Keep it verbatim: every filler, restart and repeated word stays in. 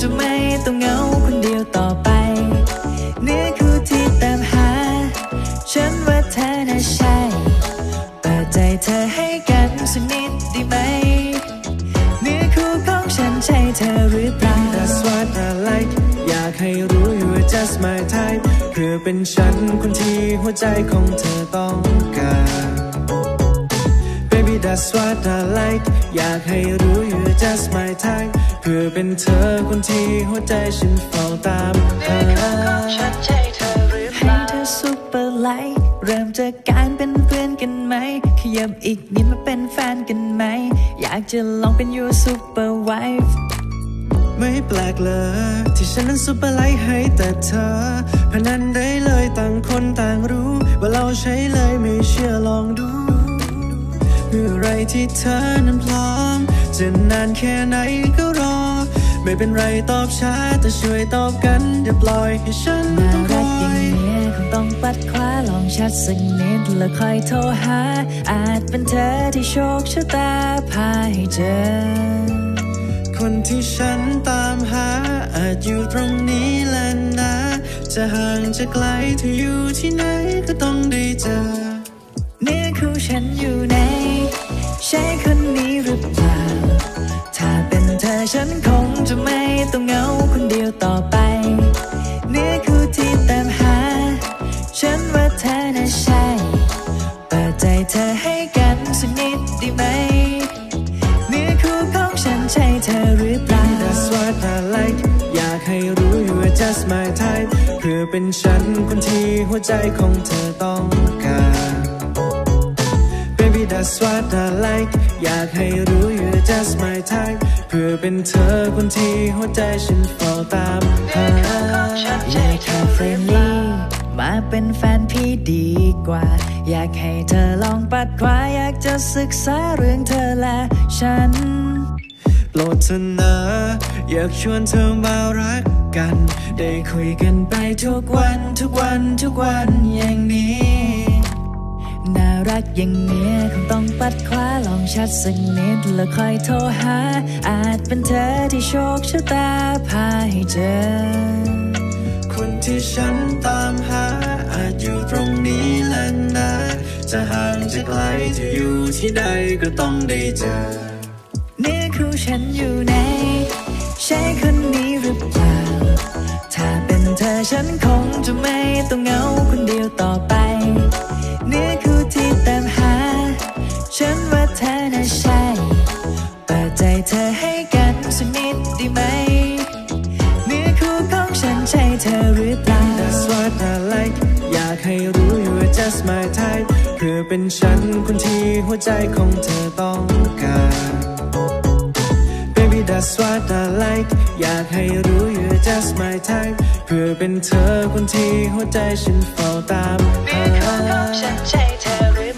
จะไม่ต้องเหงาคนเดียวต่อไปเนื้อคู่ที่ตามหาฉันว่าเธอน่าใช่เปิดใจเธอให้กันสักนิดได้ไหมเนื้อคู่ของฉันใช่เธอหรือเปล่า That's what I like อยากให้รู้ you are just my type เพื่อเป็นฉันคนที่หัวใจของเธอต้องการ Baby that's what I like อยากให้รู้ you are just my type เพื่อเป็นเธอคนที่หัวใจฉันเฝ้าตามหาเนื้อคู่ของฉันใช่เธอหรือเปล่าให้เธอซุปเปอร์ไลท์เริ่มจากการเป็นเพื่อนกันไหมขยับอีกนิดมาเป็นแฟนกันไหมอยากจะลองเป็น your super wife ไม่แปลกเลยที่ฉันนั้นซุปเปอร์ไลท์ให้แต่เธอพนันได้เลยต่างคนต่างรู้ว่าเราใช้เลยไม่เชื่อลองดูเมื่อไรที่เธอนั้นพร้อมจะนานแค่ไหนก็รอไม่เป็นไรตอบช้าแต่ช่วยตอบกันอย่าปล่อยให้ฉันต้องคอยน่ารักอย่างนี้คงต้องปัดขวาลองชัดสักนิดแล้วค่อยโทรหาอาจเป็นเธอที่โชคชะตาพาให้เจอคนที่ฉันตามหาอาจอยู่ตรงนี้แหละนะจะห่างจะไกลเธออยู่ที่ไหนก็ต้องได้เจอเนื้อคู่ฉันอยู่ไหนใช่คนนี้หรือเปล่าถ้าเป็นเธอฉันคงจะไม่ต้องเหงาคนเดียวต่อไปเนื้อคู่ที่ตามหาฉันว่าเธอน่าใช่เปิดใจเธอให้กันสักนิดได้ไหมเนื้อคู่ของฉันใช่เธอหรือเปล่า That's what I like อยากให้รู้ you are just my type เพื่อเป็นฉันคนที่หัวใจของเธอต้องการ Baby that's what I like อยากให้รู้ you are just my type เพื่อเป็นเธอคนที่หัวใจฉันเฝ้าตามหาอยากแค่เฟรนลี่มาเป็นแฟนพี่ดีกว่าอยากให้เธอลองปัดขวาอยากจะศึกษาเรื่องเธอและฉันโปรดเถอะนะอยากชวนเธอมารักกันได้คุยกันไปทุกวันทุกวันทุกวันอย่างนี้น่ารักอย่างนี้คงต้องปัดขวาลองชัดสักนิดแล้วค่อยโทรหาอาจเป็นเธอที่โชคชะตาพาให้เจอคนที่ฉันตามหาอาจอยู่ตรงนี้แหละนะจะห่างจะไกลจะอยู่ที่ใดก็ต้องได้เจอเนื้อคู่ฉันอยู่ไหนใช่คนนี้หรือเปล่าถ้าเป็นเธอฉันคงจะไม่ต้องเหงาคนเดียวต่อไปเนื้อคู่ที่ตามหาฉันว่าเธอน่าใช่เปิดใจเธอให้กันสักนิดได้ไหมเนื้อคู่ของฉันใช่เธอหรือเปล่า That's what I like อยากให้รู้ you are just my type เพื่อเป็นฉันคนที่หัวใจของเธอต้องการ Baby that's what I like อยากให้รู้ you are just my type เพื่อเป็นเธอคนที่หัวใจฉันเฝ้าตามหาเนื้อคู่ของฉันใช่เธอหรือ